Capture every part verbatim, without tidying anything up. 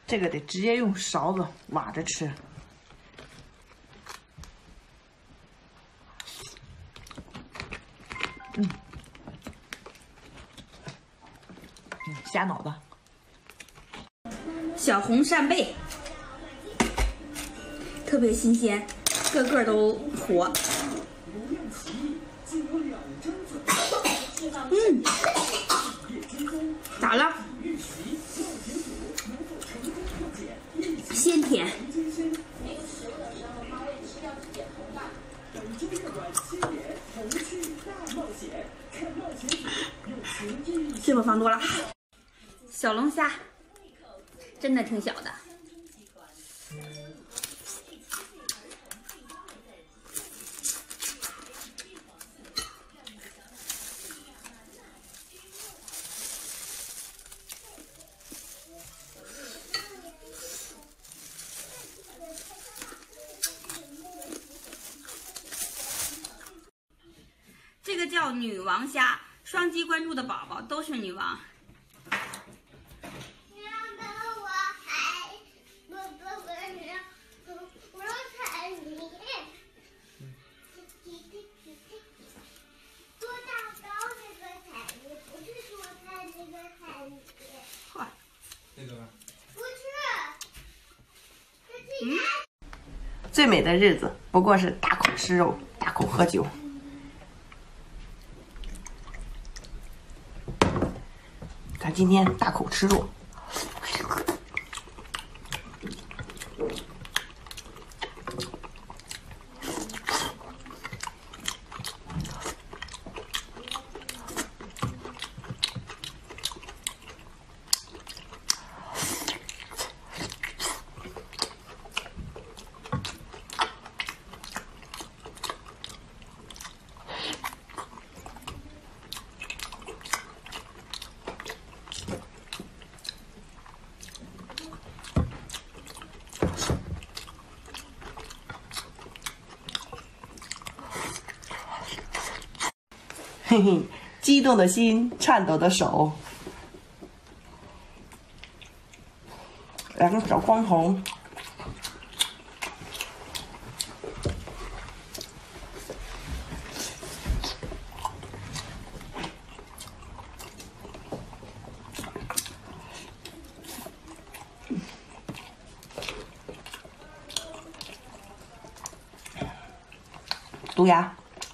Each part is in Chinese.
这个得直接用勺子挖着吃。嗯，嗯，虾脑子。 小红扇贝，特别新鲜，个个都活。嗯，咋了？鲜甜。是不是放多了？小龙虾真的挺小的。这个叫女王虾，双击关注的宝宝都是女王。 嗯，最美的日子不过是大口吃肉，大口喝酒。咱今天大口吃肉。嘿嘿，激动的心，颤抖的手，来个小光头。毒牙。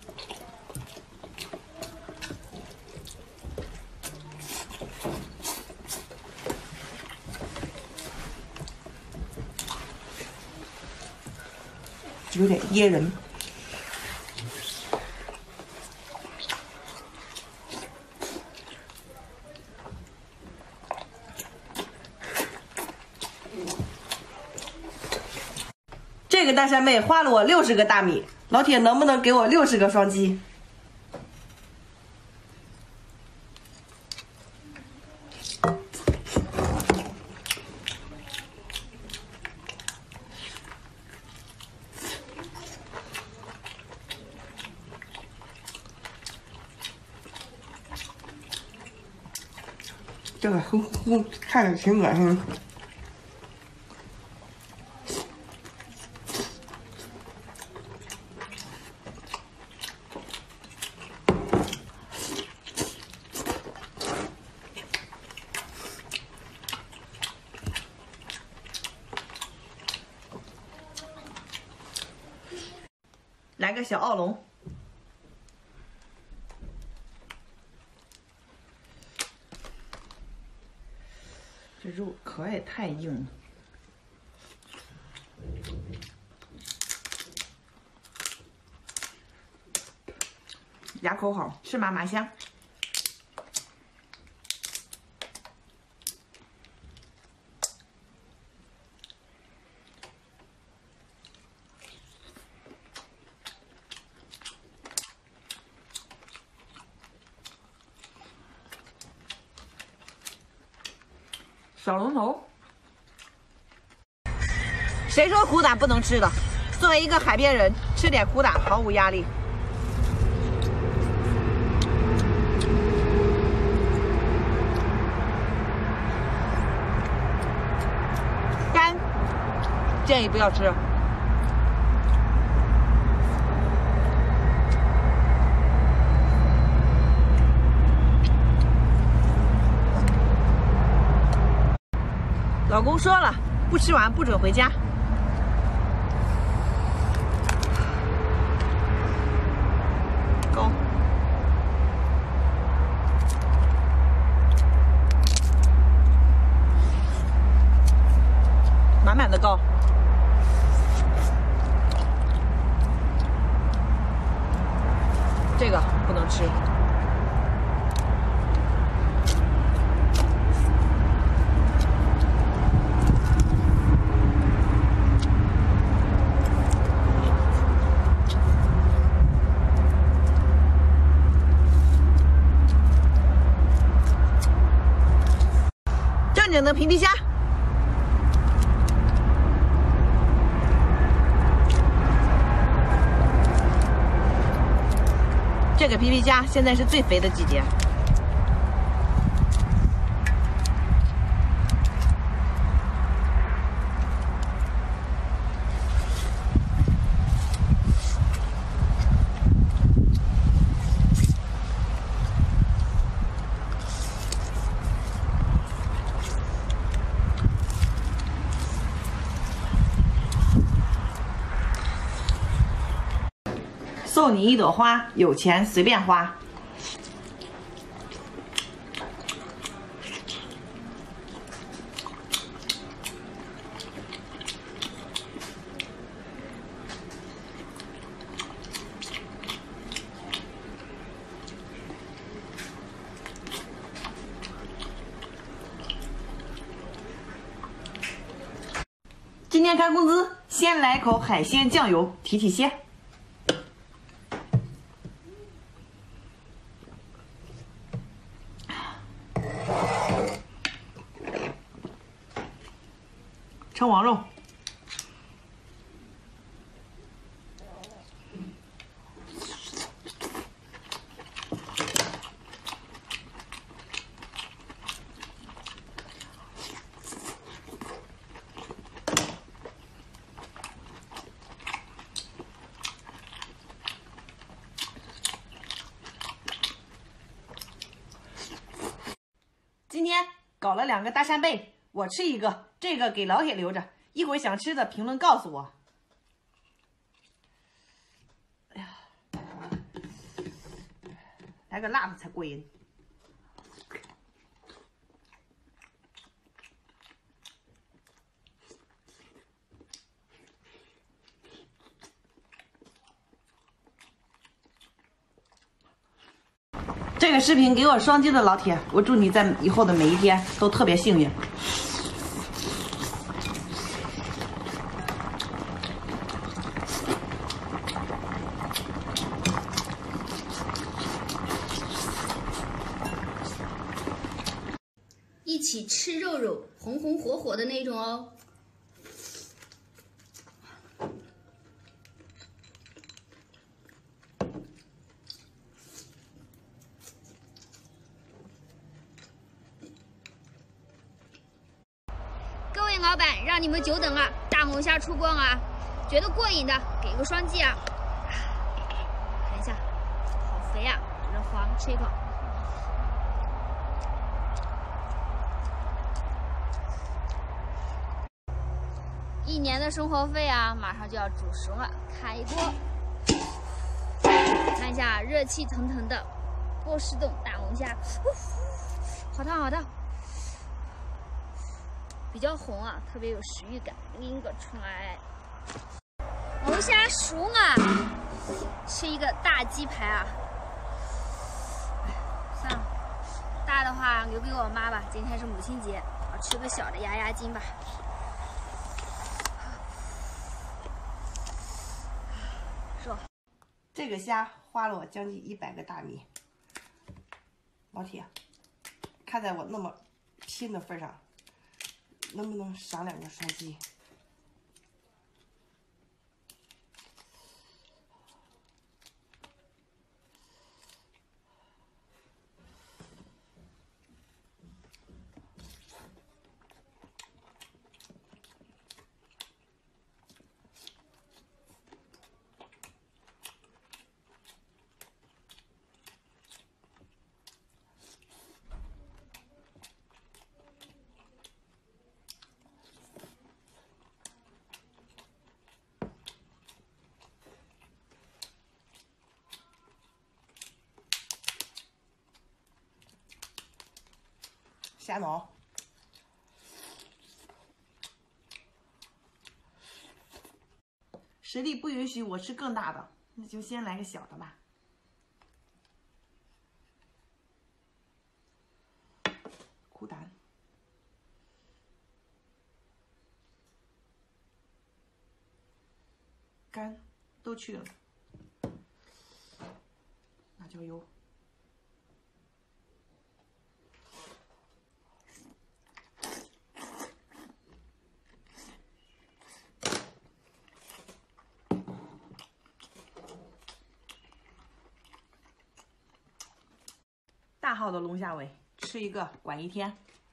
有点噎人。这个大山妹花了我六十个大米，老铁能不能给我六十个双击？这个呼呼看着挺恶心。来个小奥龙。这肉壳也太硬了。牙口好，吃嘛嘛香。小龙头，谁说苦胆不能吃的？作为一个海边人，吃点苦胆毫无压力。 建议不要吃。老公说了，不吃完不准回家。高，满满的高。这个不能吃。正经的平皮虾，这个皮皮虾现在是最肥的季节。送你一朵花，有钱随便花。今天开工资，先来口海鲜酱油提提鲜。称王肉，今天搞了两个大扇贝，我吃一个，这个给老铁留着。一会儿想吃的评论告诉我。哎呀，来个辣的才过瘾。这个视频给我双击的老铁，我祝你在以后的每一天都特别幸运。 一起吃肉肉，红红火火的那种哦。各位老板，让你们久等了，大龙虾出光啊！觉得过瘾的给个双击啊！看一下，好肥啊，有点黄，吃一口。一年的生活费啊，马上就要煮熟了，开锅。看一下热气腾腾的波士顿大龙虾，好烫好烫，比较红啊，特别有食欲感。拎个出来，龙虾熟了，吃一个大鸡排啊！算了，大的话留给我妈吧，今天是母亲节，我吃个小的压压惊吧。 这个虾花了我将近一百个大米，老铁，看在我那么拼的份上，能不能赏两个双击？ 虾脑。 实力不允许我吃更大的，那就先来个小的吧。苦胆。 肝都去了，辣椒油，大号的龙虾尾，吃一个管一天。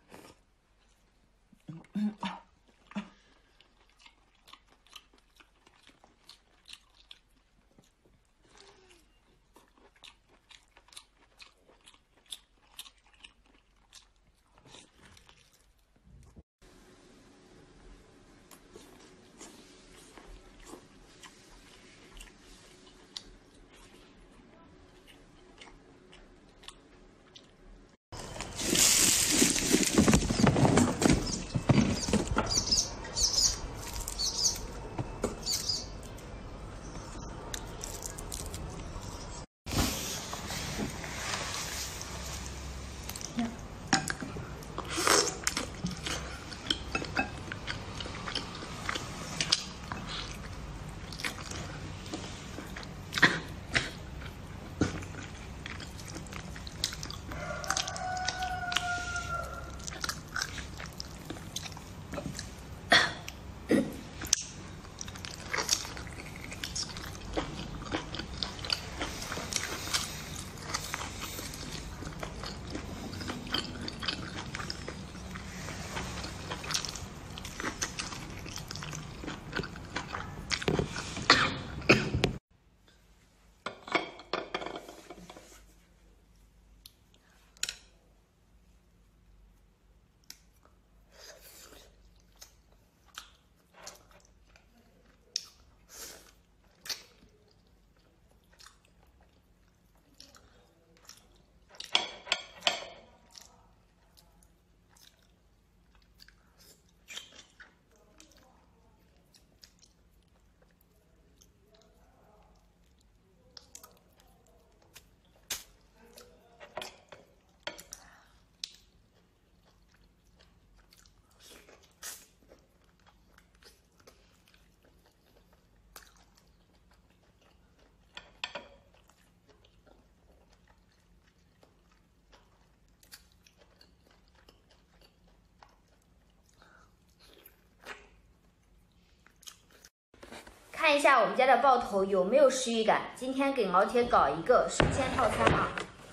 看一下我们家的爆头有没有食欲感。今天给老铁搞一个生鲜套餐啊！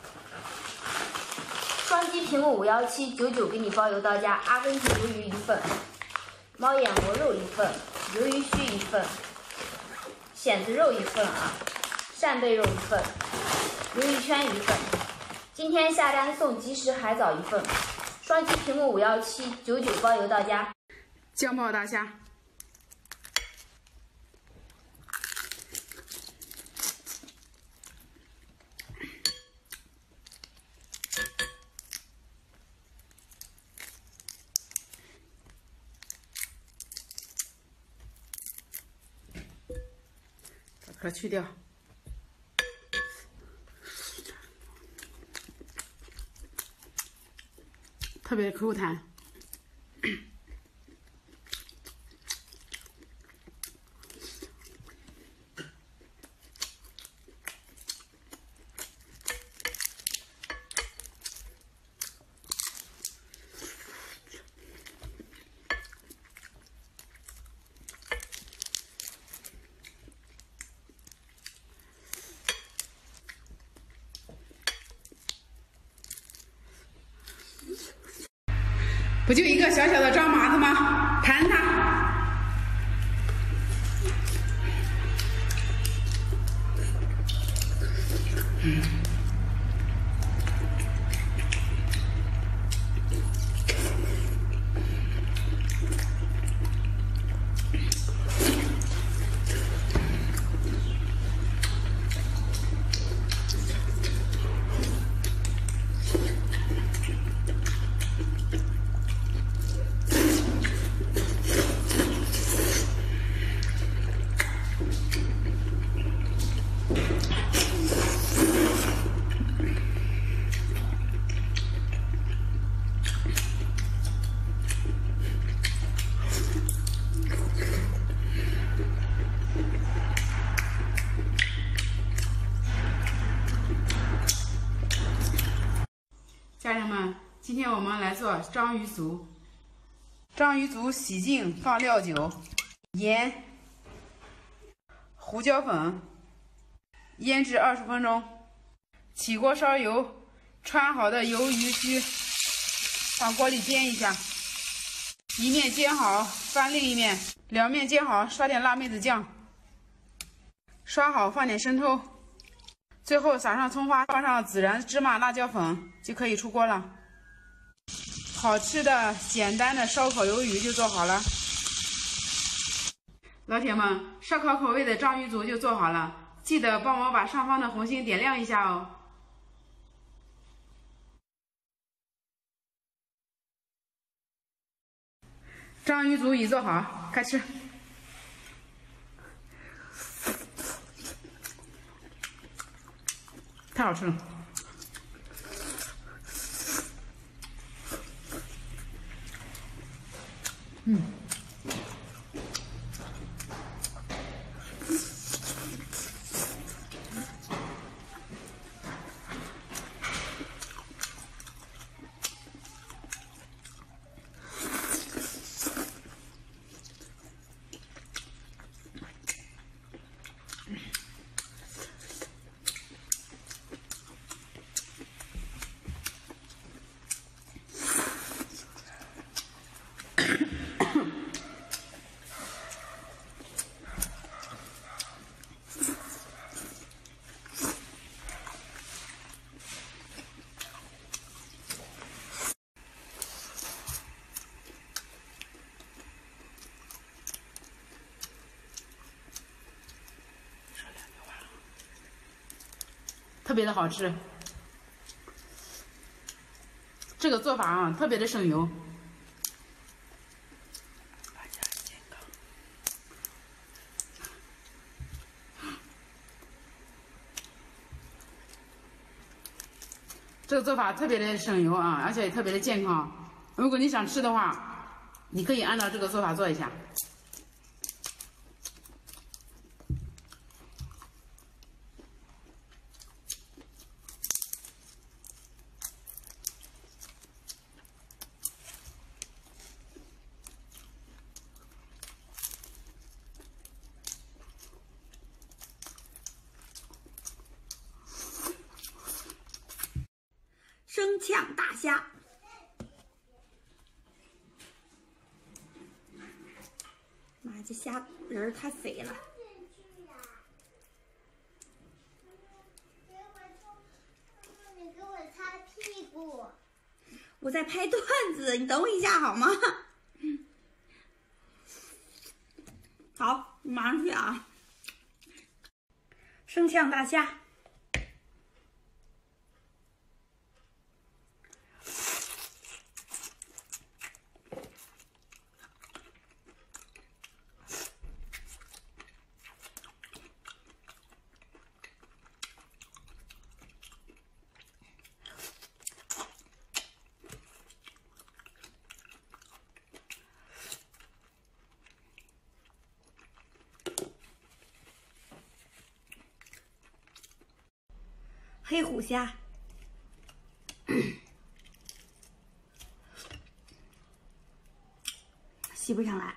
双击屏幕五幺七九九给你包邮到家。阿根廷鱿鱼一份，猫眼膜肉一份，鱿鱼须一份，蚬子肉一份啊，扇贝肉一份，鱿鱼圈一份。今天下单送即食海藻一份，双击屏幕五幺七九九包邮到家。 酱爆大虾。 把壳去掉，特别口弹。不就一个小小的张麻子吗？盘它。嗯。 天我们来做章鱼足。章鱼足洗净，放料酒、盐、胡椒粉，腌制二十分钟。起锅烧油，穿好的鱿鱼须放锅里煎一下，一面煎好翻另一面，两面煎好刷点辣妹子酱，刷好放点生抽，最后撒上葱花，放上孜然、芝麻、辣椒粉就可以出锅了。好吃的简单的烧烤鱿鱼就做好了。老铁们，烧烤口味的章鱼足就做好了，记得帮我把上方的红心点亮一下哦。章鱼足已做好，开吃。太好吃了。嗯。特别的好吃，这个做法啊，特别的省油。这个做法特别的省油啊，而且也特别的健康。如果你想吃的话，你可以按照这个做法做一下。 生呛大虾，妈，这虾仁儿太肥了。 你给我擦屁股。 我在拍段子，你等我一下好吗？好，你马上去啊。生呛大虾。黑虎虾，吸不上来。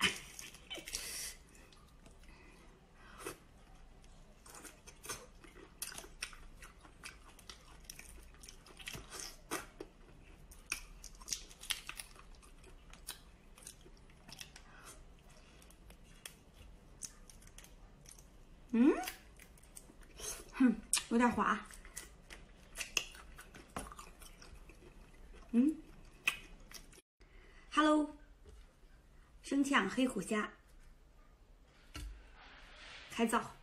嗯，哼，有点滑。嗯 ，Hello， 生呛黑虎虾，开灶。